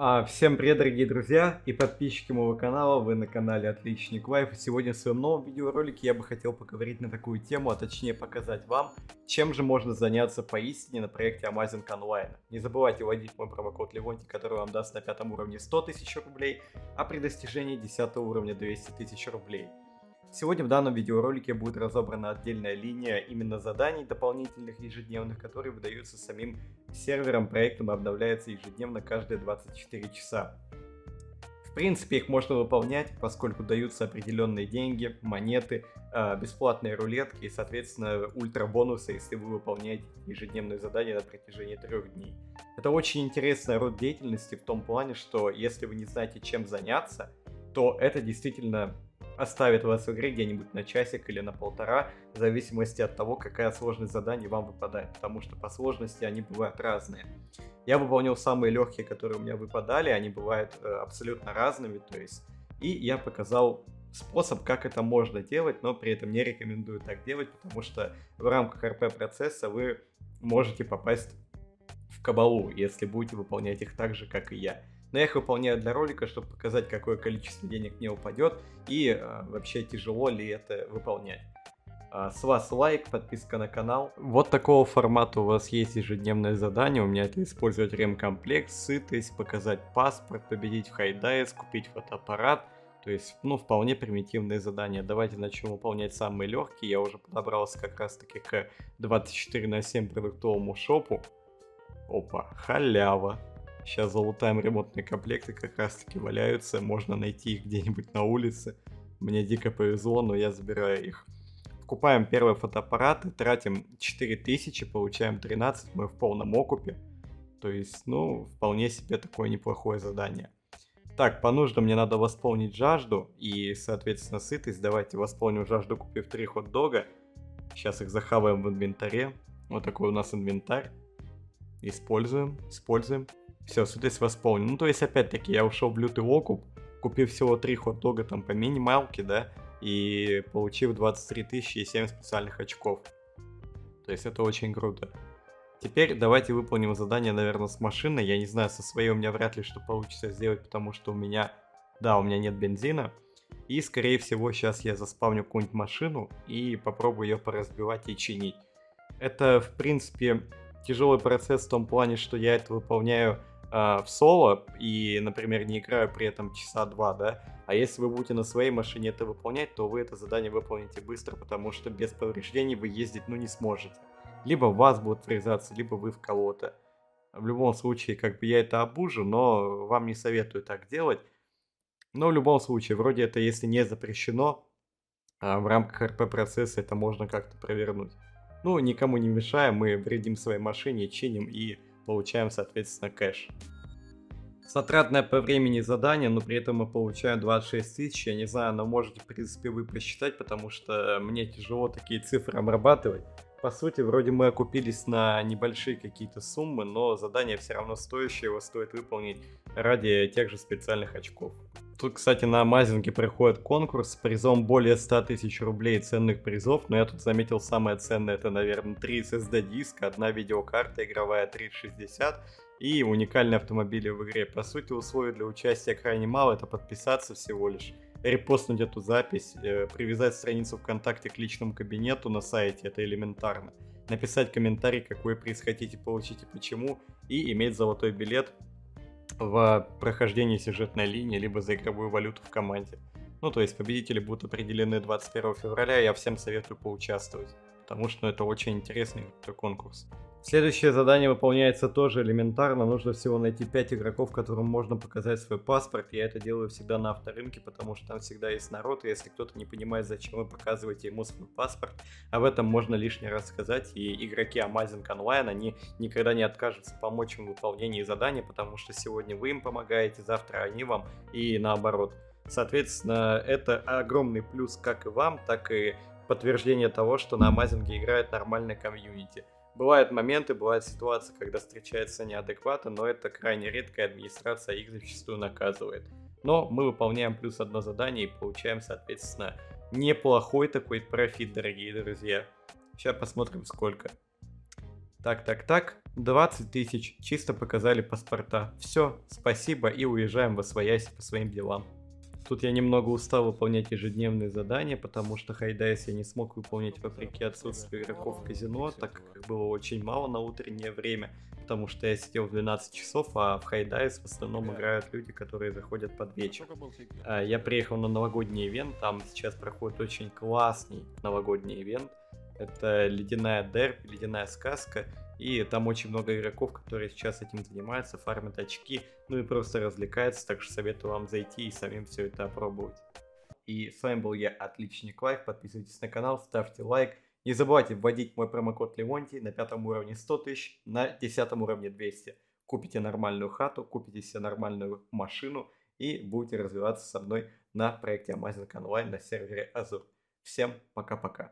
Всем привет, дорогие друзья и подписчики моего канала, вы на канале Отличник Лайф. И сегодня в своем новом видеоролике я бы хотел поговорить на такую тему, а точнее показать вам, чем же можно заняться поистине на проекте Amazing Online. Не забывайте вводить мой промокод Левонти, который вам даст на 5 уровне 100 тысяч рублей, а при достижении 10 уровня 200 тысяч рублей. Сегодня в данном видеоролике будет разобрана отдельная линия именно заданий дополнительных ежедневных, которые выдаются самим сервером проектом и обновляются ежедневно каждые 24 часа. В принципе, их можно выполнять, поскольку даются определенные деньги, монеты, бесплатные рулетки и, соответственно, ультра бонусы, если вы выполняете ежедневные задания на протяжении 3 дней. Это очень интересный род деятельности в том плане, что если вы не знаете, чем заняться, то это действительно оставит вас в игре где-нибудь на часик или на полтора, в зависимости от того, какая сложность заданий вам выпадает, потому что по сложности они бывают разные. Я выполнил самые легкие, которые у меня выпадали, они бывают абсолютно разными, то есть, и я показал способ, как это можно делать, но при этом не рекомендую так делать, потому что в рамках РП-процесса вы можете попасть в кабалу, если будете выполнять их так же, как и я. Но я их выполняю для ролика, чтобы показать, какое количество денег мне упадет и вообще тяжело ли это выполнять. С вас лайк, подписка на канал. Вот такого формата у вас есть ежедневное задание. У меня это использовать ремкомплект, сытость, показать паспорт, победить в хайдайс, купить фотоаппарат. То есть, вполне примитивные задания. Давайте начнем выполнять самые легкие. Я уже подобрался как раз таки к 24/7 продуктовому шопу. Опа, халява. Сейчас залутаем ремонтные комплекты, как раз таки валяются, можно найти их где-нибудь на улице. Мне дико повезло, но я забираю их. Покупаем первый фотоаппарат, тратим 4000, получаем 13, мы в полном окупе. То есть, вполне себе такое неплохое задание. Так, по нуждам мне надо восполнить жажду и, соответственно, сытость. Давайте восполним жажду, купив 3 хот-дога. Сейчас их захаваем в инвентаре. Вот такой у нас инвентарь. Используем. Все, сытость восполнена. То есть, опять-таки, я ушел в лютый окуп, купив всего 3 хот-дога там по минималке, да, и получив 23 тысячи и 7 специальных очков. То есть, это очень круто. Теперь давайте выполним задание, наверное, с машиной. Я не знаю, со своей у меня вряд ли что получится сделать, потому что у меня нет бензина. И, скорее всего, сейчас я заспавню какую-нибудь машину и попробую ее поразбивать и чинить. Это, в принципе, тяжелый процесс в том плане, что я это выполняю в соло и, например, не играю при этом часа 2, да. А если вы будете на своей машине это выполнять, то вы это задание выполните быстро, потому что без повреждений вы ездить, не сможете. Либо в вас будут врезаться, либо вы в кого-то. В любом случае, я это обужу, но вам не советую так делать. Но в любом случае, вроде это, если не запрещено, в рамках РП-процесса это можно как-то провернуть. Никому не мешаем, мы вредим своей машине, чиним и получаем, соответственно, кэш. Затратное по времени задание, но при этом мы получаем 26 тысяч. Я не знаю, но можете, в принципе, вы посчитать, потому что мне тяжело такие цифры обрабатывать. По сути, вроде мы окупились на небольшие какие-то суммы, но задание все равно стоящее, его стоит выполнить ради тех же специальных очков. Тут, кстати, на Амазинге проходит конкурс с призом более 100 тысяч рублей ценных призов, но я тут заметил самое ценное, это, наверное, 3 SSD диска, 1 видеокарта игровая 3060 и уникальные автомобили в игре. По сути, условий для участия крайне мало, это подписаться всего лишь, репостнуть эту запись, привязать страницу ВКонтакте к личному кабинету на сайте, это элементарно, написать комментарий, какой приз хотите получить и почему, и иметь золотой билет в прохождении сюжетной линии, либо за игровую валюту в команде. То есть победители будут определены 21 февраля, я всем советую поучаствовать, потому что это очень интересный конкурс. Следующее задание выполняется тоже элементарно, нужно всего найти 5 игроков, которым можно показать свой паспорт. Я это делаю всегда на авторынке, потому что там всегда есть народ, и если кто-то не понимает, зачем вы показываете ему свой паспорт, об этом можно лишний раз сказать, и игроки Amazing Online, они никогда не откажутся помочь им в выполнении задания, потому что сегодня вы им помогаете, завтра они вам, и наоборот. Соответственно, это огромный плюс как и вам, так и подтверждение того, что на Amazing играет нормальная комьюнити. Бывают моменты, бывают ситуации, когда встречается неадекватно, но это крайне редко, и администрация их зачастую наказывает. Но мы выполняем плюс одно задание и получаем, соответственно, неплохой такой профит, дорогие друзья. Сейчас посмотрим сколько. Так. 20 тысяч, чисто показали паспорта. Все, спасибо и уезжаем восвоясь по своим делам. Тут я немного устал выполнять ежедневные задания, потому что Хайдайс я не смог выполнить вопреки отсутствию игроков в казино, так как их было очень мало на утреннее время, потому что я сидел в 12 часов, а в Хайдайс в основном играют люди, которые заходят под вечер. Я приехал на новогодний ивент, там сейчас проходит очень классный новогодний ивент. Это ледяная дерби, ледяная сказка, и там очень много игроков, которые сейчас этим занимаются, фармят очки, ну и просто развлекаются, так что советую вам зайти и самим все это опробовать. И с вами был я, Отличник Лайф, подписывайтесь на канал, ставьте лайк, не забывайте вводить мой промокод Левонтий на 5 уровне 100 тысяч, на 10 уровне 200. Купите нормальную хату, купите себе нормальную машину и будете развиваться со мной на проекте Amazing Online на сервере Азур. Всем пока-пока.